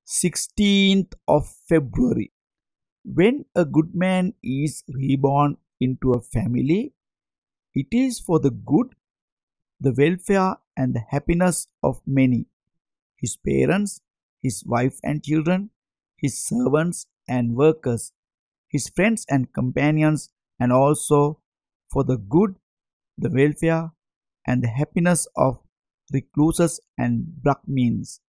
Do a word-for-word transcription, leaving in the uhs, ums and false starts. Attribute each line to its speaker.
Speaker 1: sixteenth of February. When a good man is reborn into a family, it is for the good, the welfare, and the happiness of many: his parents, his wife and children, his servants and workers, his friends and companions, and also for the good, the welfare, and the happiness of recluses and Brahmins.